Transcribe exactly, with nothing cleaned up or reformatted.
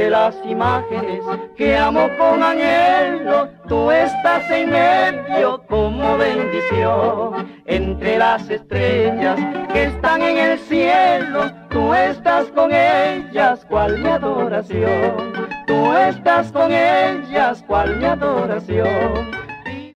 entre las imágenes que amo con anhelo, tú estás en medio como bendición. Entre las estrellas que están en el cielo, tú estás con ellas, cual mi adoración. Tú estás con ellas, cual mi adoración.